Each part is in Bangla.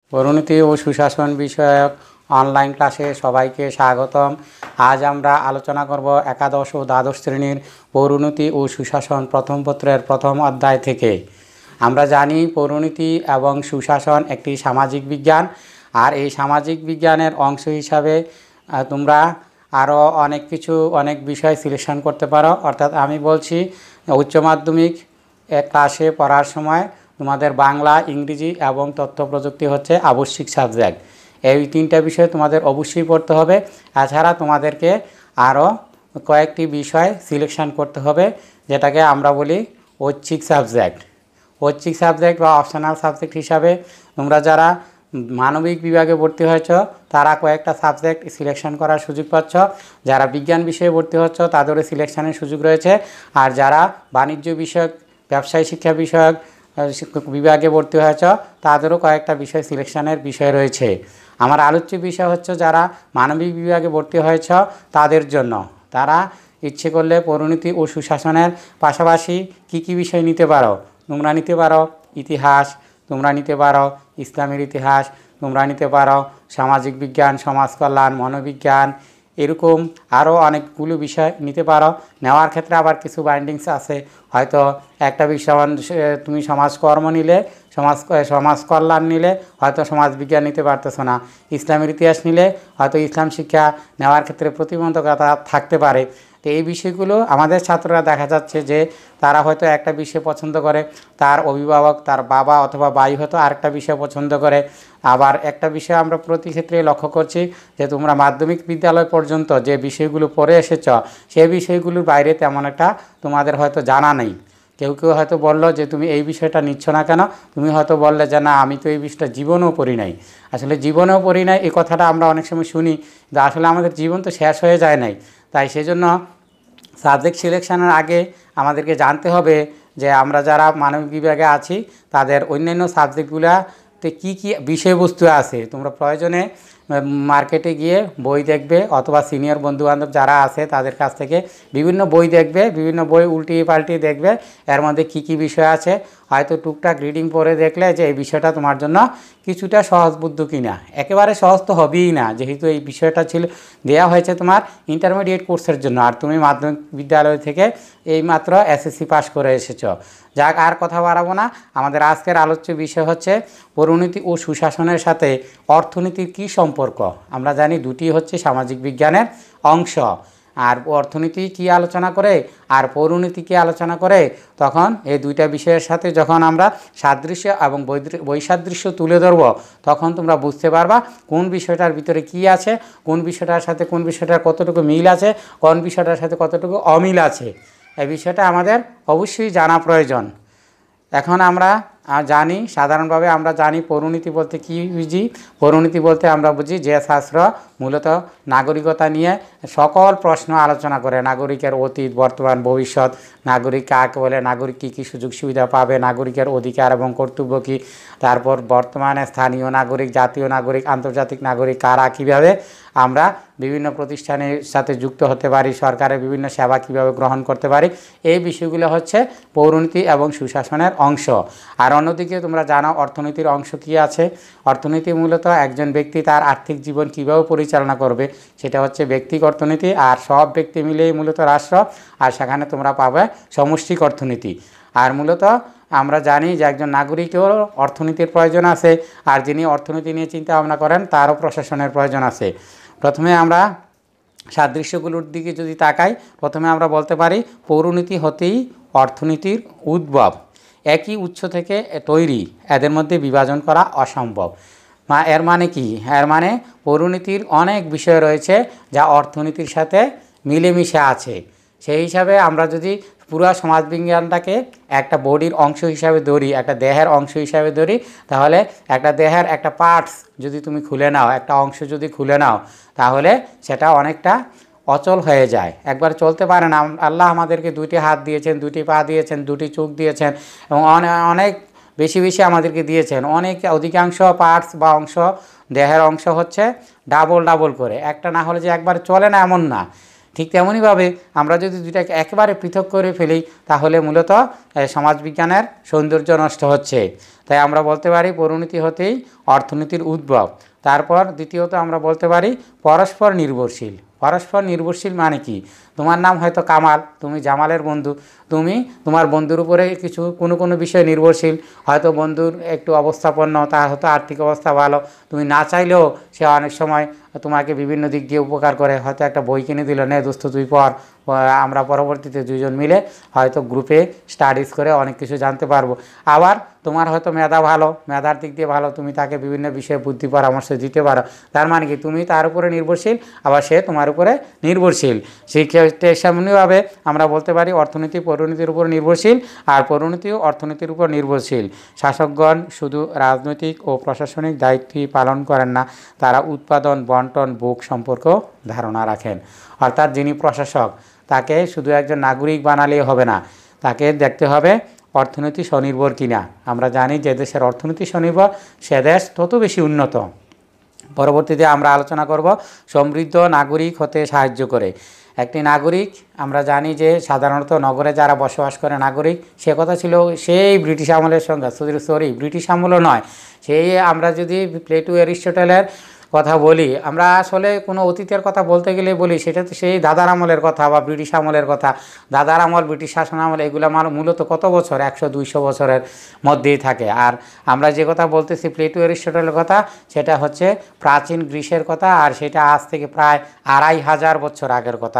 পরিণতি ও সুশাসন বিষয়ক অনলাইন ক্লাসে সবাইকে স্বাগতম। আজ আমরা আলোচনা করব একাদশ ও দ্বাদশ শ্রেণীর পরিণতি ও সুশাসন প্রথম পত্রের প্রথম অধ্যায় থেকে। আমরা জানি পরিণতি এবং সুশাসন একটি সামাজিক বিজ্ঞান, আর এই সামাজিক বিজ্ঞানের অংশ হিসাবে তোমরা আরও অনেক বিষয় সিলেকশন করতে পারো। অর্থাৎ আমি বলছি উচ্চ মাধ্যমিক ক্লাসে পড়ার সময় তোমাদের বাংলা, ইংরেজি এবং তথ্য প্রযুক্তি হচ্ছে আবশ্যিক সাবজেক্ট। এই তিনটা বিষয় তোমাদের অবশ্যই পড়তে হবে। এছাড়া তোমাদেরকে আরও কয়েকটি বিষয় সিলেকশন করতে হবে, যেটাকে আমরা বলি ঐচ্ছিক সাবজেক্ট। ঐচ্ছিক সাবজেক্ট বা অপশনাল সাবজেক্ট হিসাবে তোমরা যারা মানবিক বিভাগে ভর্তি হয়েছ তারা কয়েকটা সাবজেক্ট সিলেকশন করার সুযোগ পাচ্ছ। যারা বিজ্ঞান বিষয়ে ভর্তি হচ্ছ তাদেরও সিলেকশনের সুযোগ রয়েছে। আর যারা বাণিজ্য বিষয়ক, ব্যবসায় শিক্ষা বিষয়ক বিভাগে ভর্তি হয়েছ তাদেরও কয়েকটা বিষয় সিলেকশনের বিষয় রয়েছে। আমার আলোচ্য বিষয় হচ্ছে যারা মানবিক বিভাগে ভর্তি হয়েছ তাদের জন্য। তারা ইচ্ছে করলে পরিণতি ও সুশাসনের পাশাপাশি কী বিষয় নিতে পারো। তোমরা নিতে পারো ইতিহাস, তোমরা নিতে পারো ইসলামের ইতিহাস, তোমরা নিতে পারো সামাজিক বিজ্ঞান, সমাজ কল্যাণ, মনোবিজ্ঞান, এরকম আরও অনেকগুলো বিষয় নিতে পারো। নেওয়ার ক্ষেত্রে আবার কিছু বাইন্ডিংস আছে। হয়তো একটা বিষয় তুমি সমাজকর্ম নিলে, সমাজ কল্যাণ নিলে হয়তো সমাজ বিজ্ঞান নিতে পারতেছো না। ইসলামের ইতিহাস নিলে হয়তো ইসলাম শিক্ষা নেওয়ার ক্ষেত্রে প্রতিবন্ধকতা থাকতে পারে। তো এই বিষয়গুলো আমাদের ছাত্ররা দেখা যাচ্ছে যে তারা হয়তো একটা বিষয় পছন্দ করে, তার অভিভাবক, তার বাবা অথবা ভাই হয়তো আরেকটা বিষয় পছন্দ করে। আবার একটা বিষয় আমরা প্রতি ক্ষেত্রে লক্ষ্য করছি যে তোমরা মাধ্যমিক বিদ্যালয় পর্যন্ত যে বিষয়গুলো পড়ে এসেছ সেই বিষয়গুলোর বাইরে তেমন একটা তোমাদের হয়তো জানা নেই। কেউ হয়তো বললো যে তুমি এই বিষয়টা নিচ্ছ না কেন, তুমি হয়তো বললে যে না আমি তো এই বিষয়টা জীবনেও পড়ি নাই। আসলে জীবনেও পড়ি নাই এই কথাটা আমরা অনেক সময় শুনি, যে আসলে আমাদের জীবন তো শেষ হয়ে যায় নাই। তাই সেজন্য সাবজেক্ট সিলেকশনের আগে আমাদেরকে জানতে হবে যে আমরা যারা মানবিক বিভাগে আছি তাদের অন্যান্য সাবজেক্টগুলোতে কী বিষয়বস্তু আছে। তোমরা প্রয়োজনে মার্কেটে গিয়ে বই দেখবে, অথবা সিনিয়র বন্ধুবান্ধব যারা আছে তাদের কাছ থেকে বিভিন্ন বই দেখবে, বিভিন্ন বই উল্টিয়ে পাল্টিয়ে দেখবে এর মধ্যে কী বিষয় আছে। হয়তো টুকটাক রিডিং পড়ে দেখলে যে এই বিষয়টা তোমার জন্য কিছুটা সহজবোধ্য কিনা। একেবারে সহজ তো হবেই না, যেহেতু এই বিষয়টা দেওয়া হয়েছে তোমার ইন্টারমিডিয়েট কোর্সের জন্য, আর তুমি মাধ্যমিক বিদ্যালয় থেকে এইমাত্র এসএসসি পাস করে এসেছো। যাক, আর কথা বাড়াবো না। আমাদের আজকের আলোচ্য বিষয় হচ্ছে পরিণতি ও সুশাসনের সাথে অর্থনীতির কী সম্পর্ক। আমরা জানি দুটি হচ্ছে সামাজিক বিজ্ঞানের অংশ, আর অর্থনীতি কি আলোচনা করে আর পরিণতি কি আলোচনা করে। তখন এই দুইটা বিষয়ের সাথে যখন আমরা সাদৃশ্য এবং বৈসাদৃশ্য তুলে ধরব তখন তোমরা বুঝতে পারবা কোন বিষয়টার ভিতরে কি আছে, কোন বিষয়টার সাথে কোন বিষয়টার কতটুকু মিল আছে, কোন বিষয়টার সাথে কতটুকু অমিল আছে। এই বিষয়টা আমাদের অবশ্যই জানা প্রয়োজন। এখন আমরা জানি, সাধারণভাবে আমরা জানি পরিণতি বলতে কী বুঝি। পরিণতি বলতে আমরা বুঝি যে শাস্ত্র মূলত নাগরিকতা নিয়ে সকল প্রশ্ন আলোচনা করে। নাগরিকের অতীত, বর্তমান, ভবিষ্যৎ, নাগরিক কাকে বলে, নাগরিক কী কী সুযোগ সুবিধা পাবে, নাগরিকের অধিকার এবং কর্তব্য কী, তারপর বর্তমানে স্থানীয় নাগরিক, জাতীয় নাগরিক, আন্তর্জাতিক নাগরিক কারা, কীভাবে আমরা বিভিন্ন প্রতিষ্ঠানের সাথে যুক্ত হতে পারি, সরকারের বিভিন্ন সেবা কীভাবে গ্রহণ করতে পারি, এই বিষয়গুলো হচ্ছে পরিণতি এবং সুশাসনের অংশ। আর অন্যদিকে তোমরা জানো অর্থনীতির অংশ কী আছে। অর্থনীতি মূলত একজন ব্যক্তি তার আর্থিক জীবন কীভাবে পরিচালনা করবে সেটা হচ্ছে ব্যক্তিক অর্থনীতি, আর সব ব্যক্তি মিলেই মূলত রাষ্ট্র, আর সেখানে তোমরা পাবে সমষ্টিক অর্থনীতি। আর মূলত আমরা জানি যে একজন নাগরিকেও অর্থনীতির প্রয়োজন আছে, আর যিনি অর্থনীতি নিয়ে চিন্তা ভাবনা করেন তারও প্রশাসনের প্রয়োজন আছে। প্রথমে আমরা সাদৃশ্যগুলোর দিকে যদি তাকাই, প্রথমে আমরা বলতে পারি পরিণতি হতেই অর্থনীতির উদ্ভব। একই উৎস থেকে তৈরি, এদের মধ্যে বিভাজন করা অসম্ভব। এর মানে কি? এর মানে পরিণতির অনেক বিষয় রয়েছে যা অর্থনীতির সাথে মিলেমিশে আছে। সেই হিসাবে আমরা যদি পুরো সমাজবিজ্ঞানটাকে একটা বডির অংশ হিসাবে ধরি, একটা দেহের অংশ হিসাবে ধরি, তাহলে একটা দেহের একটা পার্টস যদি তুমি খুলে নাও, একটা অংশ যদি খুলে নাও, তাহলে সেটা অনেকটা অচল হয়ে যায়, একবার চলতে পারে না। আল্লাহ আমাদেরকে দুটি হাত দিয়েছেন, দুটি পা দিয়েছেন, দুটি চোখ দিয়েছেন, এবং অনেক বেশি আমাদেরকে দিয়েছেন। অধিকাংশ পার্টস বা অংশ, দেহের অংশ হচ্ছে ডাবল করে, একটা না হলে যে একবার চলে না এমন না। ঠিক তেমনইভাবে আমরা যদি দুইটাকে একেবারে পৃথক করে ফেলি তাহলে মূলত সমাজবিজ্ঞানের সৌন্দর্য নষ্ট হচ্ছে। তাই আমরা বলতে পারি পরিণতি হতেই অর্থনীতির উদ্ভব। তারপর দ্বিতীয়ত আমরা বলতে পারি পরস্পর নির্ভরশীল। পরস্পর নির্ভরশীল মানে কি? তোমার নাম হয়তো কামাল, তুমি জামালের বন্ধু, তুমি তোমার বন্ধুর উপরে কিছু কোনো বিষয়ে নির্ভরশীল। হয়তো বন্ধুর একটু অবস্থাপন্ন, তার হয়তো আর্থিক অবস্থা ভালো, তুমি না চাইলেও সে অনেক সময় তোমাকে বিভিন্ন দিক দিয়ে উপকার করে। হয়তো একটা বই কিনে দিল, নে দোস্ত তুই পড়, আমরা পরবর্তীতে দুজন মিলে হয়তো গ্রুপে স্টাডিজ করে অনেক কিছু জানতে পারবো। আবার তোমার হয়তো মেধা ভালো, মেধার দিক দিয়ে ভালো, তুমি তাকে বিভিন্ন বিষয়ে বুদ্ধি পরামর্শ দিতে পারো। তার মানে কি তুমি তার উপরে নির্ভরশীল, আবার সে তোমার উপরে নির্ভরশীল। সেই ক্ষেত্রে সামান্যভাবে আমরা বলতে পারি অর্থনীতি পরিণতির উপর নির্ভরশীল, আর পরিণতিও অর্থনীতির উপর নির্ভরশীল। শাসকগণ শুধু রাজনৈতিক ও প্রশাসনিক দায়িত্বই পালন করেন না, তারা উৎপাদন, বন্টন, ভোগ সম্পর্কেও ধারণা রাখেন। অর্থাৎ যিনি প্রশাসক তাকে শুধু একজন নাগরিক বানালেই হবে না, তাকে দেখতে হবে অর্থনীতি স্বনির্ভর কিনা। আমরা জানি যে দেশের অর্থনীতি স্বনির্ভর সে দেশ তত বেশি উন্নত। পরবর্তীতে আমরা আলোচনা করব সমৃদ্ধ নাগরিক হতে সাহায্য করে। একটি নাগরিক আমরা জানি যে সাধারণত নগরে যারা বসবাস করে নাগরিক, সে কথা ছিল সেই ব্রিটিশ আমলের সঙ্গে, সরি ব্রিটিশ আমলও নয়, সেই আমরা যদি প্লেটো অ্যারিস্টটলের কথা বলি, আমরা আসলে কোনো অতীতের কথা বলতে গেলে বলি সেটা তো সেই দাদার আমলের কথা বা ব্রিটিশ আমলের কথা। দাদার আমল, ব্রিটিশ শাসন আমল এগুলো মূলত কত বছর, 100-200 বছরের মধ্যেই থাকে। আর আমরা যে কথা বলতেছি প্লেটো অ্যারিস্টটলের কথা, সেটা হচ্ছে প্রাচীন গ্রিসের কথা, আর সেটা আজ থেকে প্রায় 2500 বছর আগের কথা।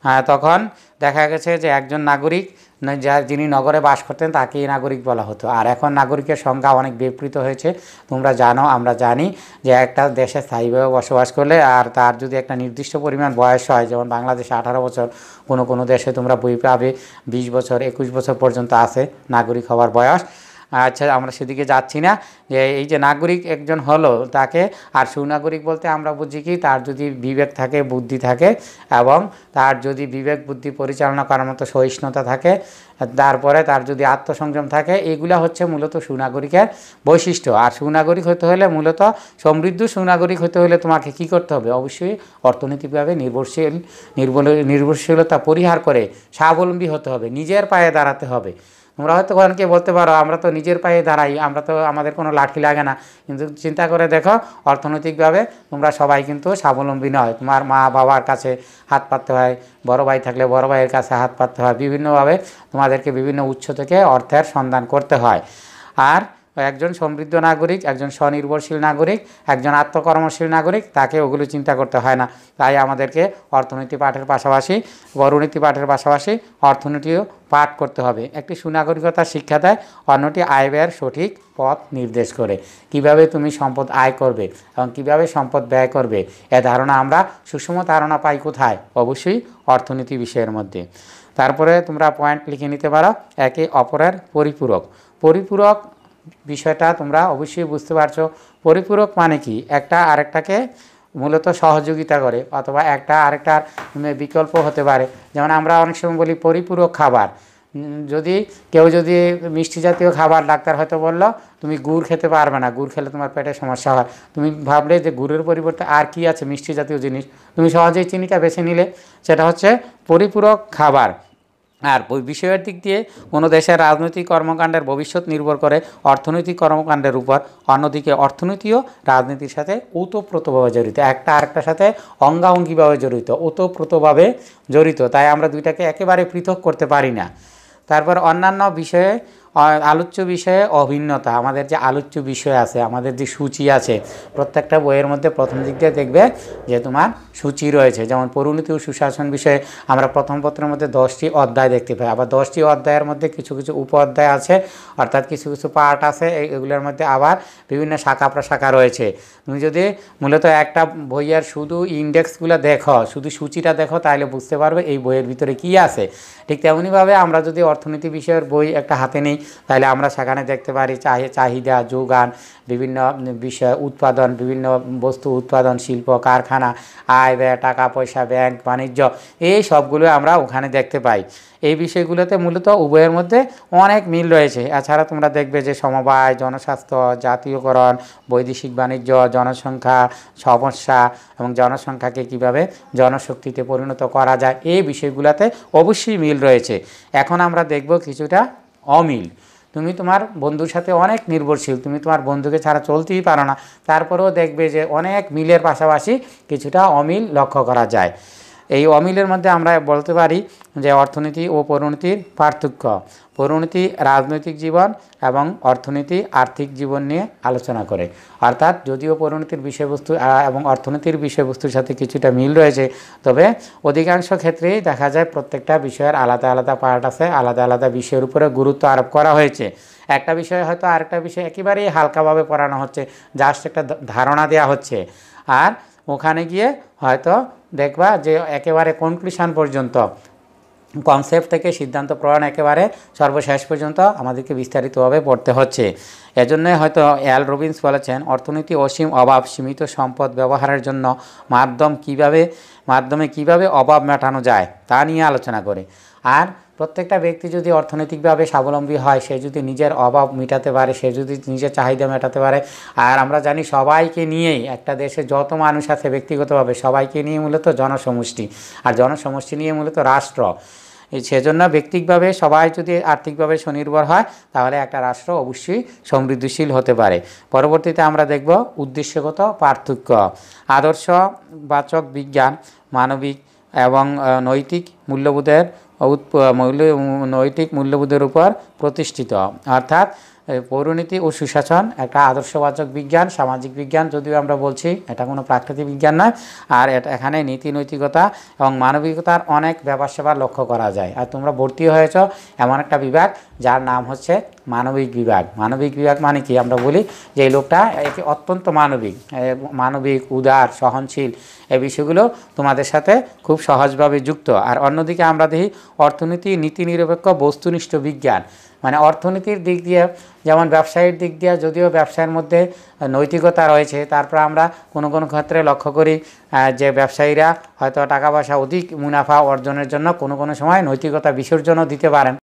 তখন দেখা গেছে যে একজন নাগরিক যিনি নগরে বাস করতেন তাকেই নাগরিক বলা হতো। আর এখন নাগরিকের সংখ্যা অনেক বিস্তৃত হয়েছে। তোমরা জানো, আমরা জানি যে একটা দেশে স্থায়ীভাবে বসবাস করলে আর তার যদি একটা নির্দিষ্ট পরিমাণ বয়স হয়, যেমন বাংলাদেশে 18 বছর, কোনো দেশে তোমরা বই পাবে 20 বছর 21 বছর পর্যন্ত আছে নাগরিক হওয়ার বয়স। আচ্ছা, আমরা সেদিকে যাচ্ছি না। যে এই যে নাগরিক একজন হলো তাকে, আর সুনাগরিক বলতে আমরা বুঝি কি, তার যদি বিবেক থাকে, বুদ্ধি থাকে, এবং তার যদি বিবেক বুদ্ধি পরিচালনা করার মতো সহিষ্ণুতা থাকে, তারপরে তার যদি আত্মসংযম থাকে, এগুলা হচ্ছে মূলত সুনাগরিকের বৈশিষ্ট্য। আর সুনাগরিক হতে হলে, মূলত সমৃদ্ধ সুনাগরিক হতে হলে তোমাকে কি করতে হবে? অবশ্যই অর্থনৈতিকভাবে নির্ভরশীলতা পরিহার করে স্বাবলম্বী হতে হবে, নিজের পায়ে দাঁড়াতে হবে। তোমরা হয়তো অনেকে বলতে পারো আমরা তো নিজের পায়ে দাঁড়াই, আমরা তো আমাদের কোনো লাঠি লাগে না, কিন্তু চিন্তা করে দেখো অর্থনৈতিকভাবে তোমরা সবাই কিন্তু স্বাবলম্বী নয়। তোমার মা বাবার কাছে হাত পাততে হয়, বড় ভাই থাকলে বড় ভাইয়ের কাছে হাত পাততে হয়, বিভিন্নভাবে তোমাদেরকে বিভিন্ন উৎস থেকে অর্থের সন্ধান করতে হয়। আর একজন সমৃদ্ধ নাগরিক, একজন স্বনির্ভরশীল নাগরিক, একজন আত্মকর্মশীল নাগরিক, তাকে ওগুলো চিন্তা করতে হয় না। তাই আমাদেরকে অর্থনীতি পাঠের পাশাপাশি, পরিণতি পাঠের পাশাপাশি অর্থনীতিও পাঠ করতে হবে। একটি সুনাগরিকতার শিক্ষা দেয়, অন্যটি আয় ব্যয়ের সঠিক পথ নির্দেশ করে। কিভাবে তুমি সম্পদ আয় করবে এবং কিভাবে সম্পদ ব্যয় করবে, এ ধারণা আমরা সুষম ধারণা পাই কোথায়? অবশ্যই অর্থনীতি বিষয়ের মধ্যে। তারপরে তোমরা পয়েন্ট লিখে নিতে পারো, একে অপরের পরিপূরক। পরিপূরক বিষয়টা তোমরা অবশ্যই বুঝতে পারছো। পরিপূরক মানে কি? একটা আরেকটাকে মূলত সহযোগিতা করে, অথবা একটা আরেকটার বিকল্প হতে পারে। যেমন আমরা অনেক সময় বলি পরিপূরক খাবার। যদি কেউ মিষ্টি জাতীয় খাবার, ডাক্তার হয়তো বললো তুমি গুড় খেতে পারবে না, গুড় খেলে তোমার পেটে সমস্যা হয়, তুমি ভাবলে যে গুড়ের পরিবর্তে আর কি আছে মিষ্টি জাতীয় জিনিস, তুমি সহজেই চিনিটা বেছে নিলে, সেটা হচ্ছে পরিপূরক খাবার। আর বিষয়ের দিক দিয়ে কোনো দেশের রাজনৈতিক কর্মকাণ্ডের ভবিষ্যৎ নির্ভর করে অর্থনৈতিক কর্মকাণ্ডের উপর। অন্যদিকে অর্থনীতিও রাজনীতির সাথে ওতপ্রোতভাবে জড়িত, একটা আরেকটার সাথে অঙ্গাঅঙ্গিভাবে জড়িত, ওতপ্রোতভাবে জড়িত। তাই আমরা দুইটাকে একেবারে পৃথক করতে পারি না। তারপর অন্যান্য বিষয়ে, আলোচ্য বিষয়ে অভিন্নতা। আমাদের যে আলোচ্য বিষয় আছে, আমাদের যে সূচি আছে, প্রত্যেকটা বইয়ের মধ্যে প্রথম দিক দিয়ে দেখবে যে তোমার সূচি রয়েছে। যেমন পরিণতি ও সুশাসন বিষয়ে আমরা প্রথম পত্রের মধ্যে 10টি অধ্যায় দেখতে পাই। আবার 10টি অধ্যায়ের মধ্যে কিছু কিছু উপ অধ্যায় আছে, অর্থাৎ কিছু কিছু পার্ট আছে, এগুলোর মধ্যে আবার বিভিন্ন শাখা প্রশাখা রয়েছে। তুমি যদি মূলত একটা বইয়ের শুধু ইন্ডেক্সগুলো দেখো, শুধু সূচিটা দেখো, তাহলে বুঝতে পারবে এই বইয়ের ভিতরে কী আছে। ঠিক তেমনিভাবে আমরা যদি অর্থনীতি বিষয়ের বই একটা হাতে নিই, তাহলে আমরা সেখানে দেখতে পারি চাহিদা, যোগান, বিভিন্ন বিষয় উৎপাদন, বিভিন্ন বস্তু উৎপাদন, শিল্প, কারখানা, আয় ব্যয়, টাকা পয়সা, ব্যাংক বাণিজ্য, এই সবগুলো আমরা ওখানে দেখতে পাই। এই বিষয়গুলোতে মূলত উভয়ের মধ্যে অনেক মিল রয়েছে। এছাড়া তোমরা দেখবে যে সমবায়, জনস্বাস্থ্য, জাতীয়করণ, বৈদেশিক বাণিজ্য, জনসংখ্যা সমস্যা এবং জনসংখ্যাকে কিভাবে জনশক্তিতে পরিণত করা যায়, এই বিষয়গুলোতে অবশ্যই মিল রয়েছে। এখন আমরা দেখব কিছুটা অমিল। তুমি তোমার বন্ধুর সাথে অনেক নির্ভরশীল, তুমি তোমার বন্ধুকে ছাড়া চলতেই পারো না, তারপরেও দেখবে যে অনেক মিলের পাশাপাশি কিছুটা অমিল লক্ষ্য করা যায়। এই অমিলের মধ্যে আমরা বলতে পারি যে অর্থনীতি ও পরিণতির পার্থক্য। পরিণতি রাজনৈতিক জীবন এবং অর্থনীতি আর্থিক জীবন নিয়ে আলোচনা করে। অর্থাৎ যদিও পরিণতির বিষয়বস্তু এবং অর্থনীতির বিষয়বস্তুর সাথে কিছুটা মিল রয়েছে, তবে অধিকাংশ ক্ষেত্রেই দেখা যায় প্রত্যেকটা বিষয়ের আলাদা আলাদা পার্ট আছে, আলাদা আলাদা বিষয়ের উপরে গুরুত্ব আরোপ করা হয়েছে। একটা বিষয় হয়তো আরেকটা বিষয় একেবারেই হালকাভাবে পড়ানো হচ্ছে, জাস্ট একটা ধারণা দেওয়া হচ্ছে, আর ওখানে গিয়ে হয়তো দেখবা যে একেবারে কনক্লুশন পর্যন্ত, কনসেপ্ট থেকে সিদ্ধান্ত প্রণয়ন একেবারে সর্বশেষ পর্যন্ত আমাদেরকে বিস্তারিতভাবে পড়তে হচ্ছে। এজন্যই হয়তো এল রবিন্স বলেছেন, অর্থনীতি অসীম অভাব, সীমিত সম্পদ ব্যবহারের জন্য মাধ্যমে কিভাবে অভাব মেটানো যায় তা নিয়ে আলোচনা করে। আর প্রত্যেকটা ব্যক্তি যদি অর্থনৈতিকভাবে স্বাবলম্বী হয়, সে যদি নিজের অভাব মেটাতে পারে, সে যদি নিজের চাহিদা মেটাতে পারে, আর আমরা জানি সবাইকে নিয়েই একটা দেশে যত মানুষ আছে ব্যক্তিগতভাবে সবাইকে নিয়ে মূলত জনসমষ্টি, আর জনসমষ্টি নিয়ে মূলত রাষ্ট্র। সেজন্য ব্যক্তিগতভাবে সবাই যদি আর্থিকভাবে স্বনির্ভর হয়, তাহলে একটা রাষ্ট্র অবশ্যই সমৃদ্ধিশীল হতে পারে। পরবর্তীতে আমরা দেখব উদ্দেশ্যগত পার্থক্য। আদর্শবাচক বিজ্ঞান মানবিক এবং নৈতিক মূল্যবোধের উপর প্রতিষ্ঠিত। অর্থাৎ পরিণতি ও সুশাসন একটা আদর্শবাচক বিজ্ঞান, সামাজিক বিজ্ঞান যদিও আমরা বলছি, এটা কোনো প্রাকৃতিক বিজ্ঞান নয়। আর এখানে নীতি নৈতিকতা এবং মানবিকতার অনেক ব্যাপার স্যাপার লক্ষ্য করা যায়। আর তোমরা ভর্তি হয়েছ এমন একটা বিভাগ যার নাম হচ্ছে মানবিক বিভাগ। মানবিক বিভাগ মানে কি? আমরা বলি যে এই লোকটা একে অত্যন্ত মানবিক, উদার, সহনশীল, এই বিষয়গুলো তোমাদের সাথে খুব সহজভাবে যুক্ত। আর অন্যদিকে আমরা দেখি অর্থনীতি নীতি নিরপেক্ষ বস্তুনিষ্ঠ বিজ্ঞান, মানে অর্থনীতির দিক দিয়ে যেমন ব্যবসায়ীর দিক দিয়ে যদিও ব্যবসায়ের মধ্যে নৈতিকতা রয়েছে, তারপর আমরা কোনো কোনো ক্ষেত্রে লক্ষ্য করি যে ব্যবসায়ীরা হয়তো টাকা পয়সা অধিক মুনাফা অর্জনের জন্য কোনো কোনো সময় নৈতিকতা বিসর্জনও দিতে পারেন।